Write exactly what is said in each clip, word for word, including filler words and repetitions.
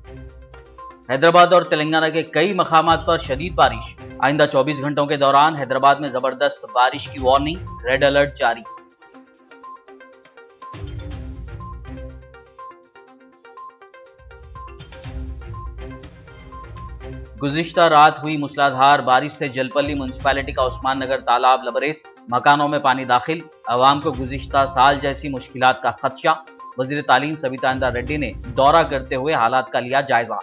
हैदराबाद और तेलंगाना के कई मकामात पर शदीद बारिश। आइंदा चौबीस घंटों के दौरान हैदराबाद में जबरदस्त बारिश की वार्निंग, रेड अलर्ट जारी। गुज़िश्ता रात हुई मूसलाधार बारिश से जलपल्ली म्युनिसिपैलिटी का उस्मान नगर तालाब लबरेज, मकानों में पानी दाखिल। अवाम को गुज़िश्ता साल जैसी मुश्किलात का खदशा। वज़ीर तालीम सविता इंद्रा रेड्डी ने दौरा करते हुए हालात का लिया जायजा।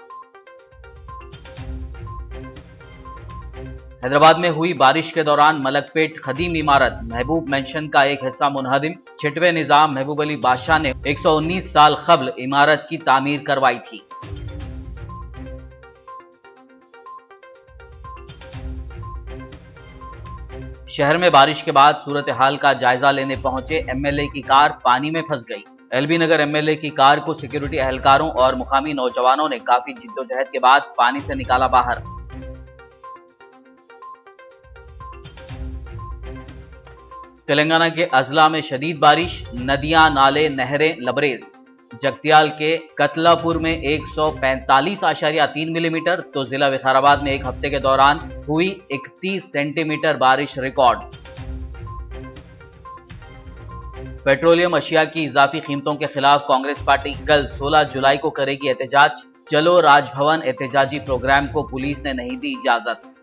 हैदराबाद में हुई बारिश के दौरान मलकपेट खदीम इमारत महबूब मेंशन का एक हिस्सा मुनहदिम। छठवें निजाम महबूब अली बादशाह ने एक सौ उन्नीस साल कबल इमारत की तामीर करवाई थी। शहर में बारिश के बाद सूरत हाल का जायजा लेने पहुंचे एमएलए की कार पानी में फंस गई। एलबी नगर एमएलए की कार को सिक्योरिटी एहलकारों और मुकामी नौजवानों ने काफी जिद्दोजहद के बाद पानी से निकाला बाहर। तेलंगाना के अजला में शदीद बारिश, नदियां नाले नहरें लबरेज। जगतियाल के कतलापुर में एक सौ पैंतालीस आशारिया तीन मिलीमीटर तो जिला विकाराबाद में एक हफ्ते के दौरान हुई इकतीस सेंटीमीटर बारिश रिकॉर्ड। पेट्रोलियम अशिया की इजाफी कीमतों के खिलाफ कांग्रेस पार्टी कल सोलह जुलाई को करेगी एहतजाज। चलो राजभवन एहतजाजी प्रोग्राम को पुलिस ने नहीं दी इजाजत।